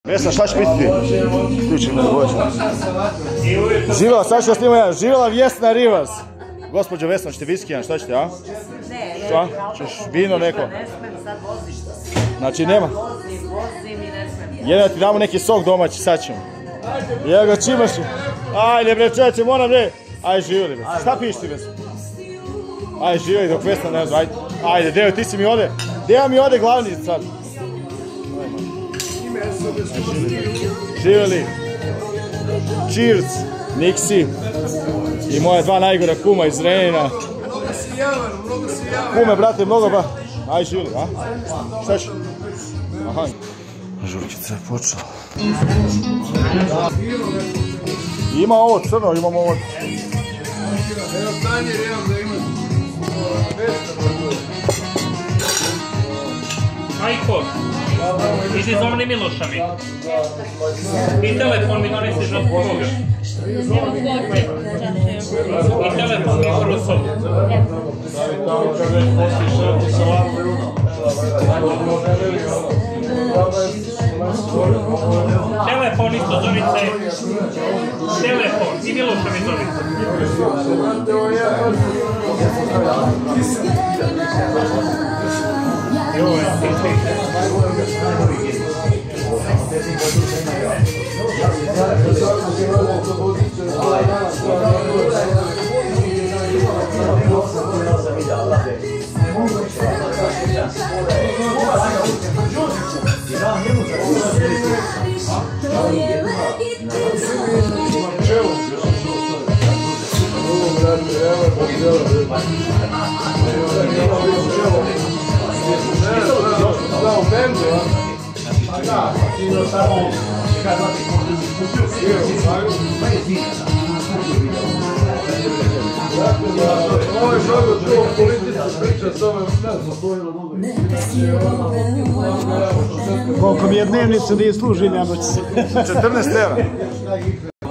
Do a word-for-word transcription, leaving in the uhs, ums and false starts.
Vesna, šta će biti ti? Ključi me, bože. Živjela, sad ću da snimam jedan. Živjela Vesna Rivas. Gospođo Vesna, ćete viski jedan, šta ćete, a? Ne, šta? Češ vino neko? Ne smem, sad voziš. Znači nema? Vozim, vozim i ne smem. Jedan ti damo neki sok domaći, sad ćemo. Evo ga, čimaš. Ajde bre, čeće, moram bre. Ajde, živjeli bre. Šta piš ti Vesna? Ajde, živjeli dok Vesna ne znam, ajde. Ajde, Deo, ti si mi ode. Deo mi ode glavni sad. Živjeli. Cheers, Niksi. I moja dva najgora kuma iz Renina. Kume, brate, mnogo ba. Aj, živjeli, a? Šta ću? Aha. Žurkica je počela. Ima ovo crno, imamo ovo. Evo tanjer, evo da ima. Majko, idi zovni Miloša mi. I telefon mi donesiš od koga. I telefon mi prosom. Telefon isto Zorice. Telefon, i Miloša mi Zorice. Joj, ti ti. Da, u bendu, a? Da, ti da samo... Ovo je mnogo to politička priča s ovim, ne znam. Koliko mi je dnevnica da je služi, nema će se. četrnaest evra.